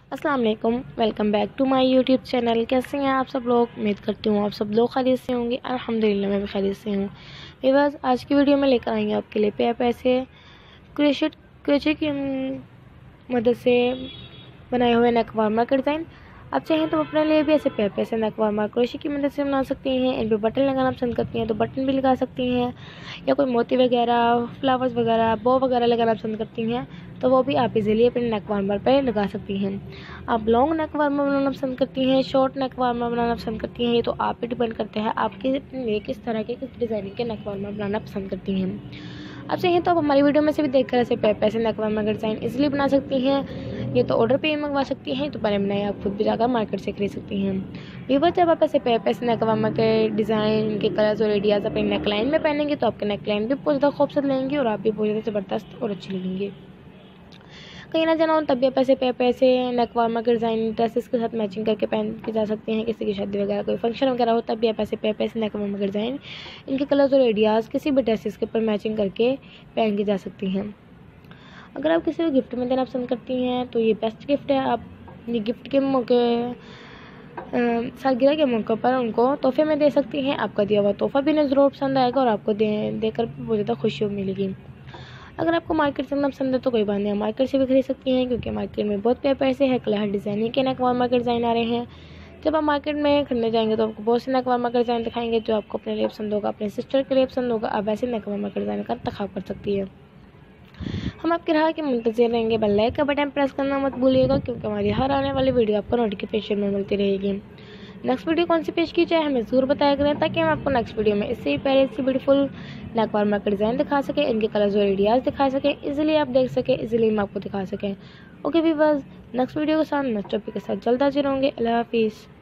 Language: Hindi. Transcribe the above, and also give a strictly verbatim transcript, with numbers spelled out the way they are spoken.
अस्सलाम वालेकुम, welcome back to my YouTube channel. कैसे हैं आप सब लोग? उम्मीद करती हूँ आप सब लोग खैरियत से होंगे। अल्हम्दुलिल्लाह मैं भी खैरियत से हूँ। व्यूअर्स, आज की वीडियो में लेकर आएंगे आपके लिए पे पैसे क्रोशेट क्रोशे की मदद से बनाए हुए नेक वार्मर का डिज़ाइन। आप चाहें तो अपने लिए भी ऐसे पे पैसे नेक वार्मर क्रोशे की मदद से बना सकती हैं। इन पर बटन लगाना पसंद करती हैं तो बटन भी लगा सकती हैं, या कोई मोती वगैरह, फ्लावर्स वगैरह, बो वगैरह लगाना पसंद करती हैं तो वो भी आप इजीली अपने नेक वार्मर पर लगा सकती हैं। आप लॉन्ग नेक वार्मर बनाना पसंद करती हैं, शॉर्ट नेक वार्मर बनाना पसंद करती हैं, ये तो आप पे डिपेंड करता है आपके लिए किस तरह के किस डिज़ाइनिंग के नेक वार्मर बनाना पसंद करती हैं। आप चाहें तो आप हमारी वीडियो में से भी देखकर ऐसे पे पैसे नेक वार्मर का डिज़ाइन इजीली बना सकती हैं। ये तो ऑर्डर पे ही मंगवा सकती हैं, तो बने बनाए आप खुद भी जाकर मार्केट से खरीद सकती हैं। व्यूअर्स, जब आप ऐसे पे पैसे नेक वार्मर के डिज़ाइन के कलर्स और आइडियाज़ अपने नेक लाइन में पहनेंगे तो आपके नेक लाइन भी बहुत ज़्यादा खूबसूरत लगेंगी और आप भी बहुत ज़्यादा ज़बरदस्त और अच्छी लगेंगी। कहीं ना जाना हो तब भी आप ऐसे पे पैसे नेक वार्मर के डिज़ाइन ड्रेसेस के साथ मैचिंग करके पहन के जा सकते हैं। किसी की शादी वगैरह, कोई फंक्शन वगैरह हो तब भी आप ऐसे पे पैसे नेक वार्मर के डिज़ाइन, इनके कलर्स और आइडियाज़ किसी भी ड्रेसेस के ऊपर मैचिंग करके पहन के जा सकती हैं। अगर आप किसी को गिफ्ट में देना पसंद करती हैं तो ये बेस्ट गिफ्ट है। आप ये गिफ्ट के मौके सालगिरह के मौके पर उनको तोहफे में दे सकती हैं। आपका दिया हुआ तोहफा भी उन्हें ज़रूर पसंद आएगा और आपको दे देकर बहुत ज़्यादा खुशी मिलेगी। अगर आपको मार्केट से करना पसंद है तो कोई बात नहीं, मार्केट से भी खरीद सकती हैं, क्योंकि मार्केट में बहुत पे पैसे है कलर डिज़ाइनिंग के नेक वार्मर के डिज़ाइन आ रहे हैं। जब आप मार्केट में खरीदने जाएंगे तो आपको बहुत से नेक वार्मर का डिज़ाइन दिखाएंगे जो आपको अपने लिए पसंद होगा, अपने सिस्टर के लिए पसंद होगा। आप ऐसे नेक वार्मर का डिज़ाइन का इंतखाब कर सकती है। हम आपकी राह के मुंतज़िर रहेंगे। बेल लाइक का बटन प्रेस करना मत भूलिएगा, क्योंकि हमारी हर आने वाली वीडियो आपको नोटिफिकेशन में मिलती रहेगी। नेक्स्ट वीडियो कौन सी पेश की जाए हमें ज़रूर बताया करें, ताकि हम आपको नेक्स्ट वीडियो में इससे पहले इससे ब्यूटीफुल नेक वार्मर का डिज़ाइन दिखा सकें, इनके कलर्स और आइडियाज़ दिखा सकें, इजीली आप देख सकें, इजीली हम आपको दिखा सकें। ओके व्यूअर्स, नेक्स्ट वीडियो के साथ नेक्स्ट टॉपिक के साथ जल्द हाजिर होंगे। अल्लाह हाफिज़।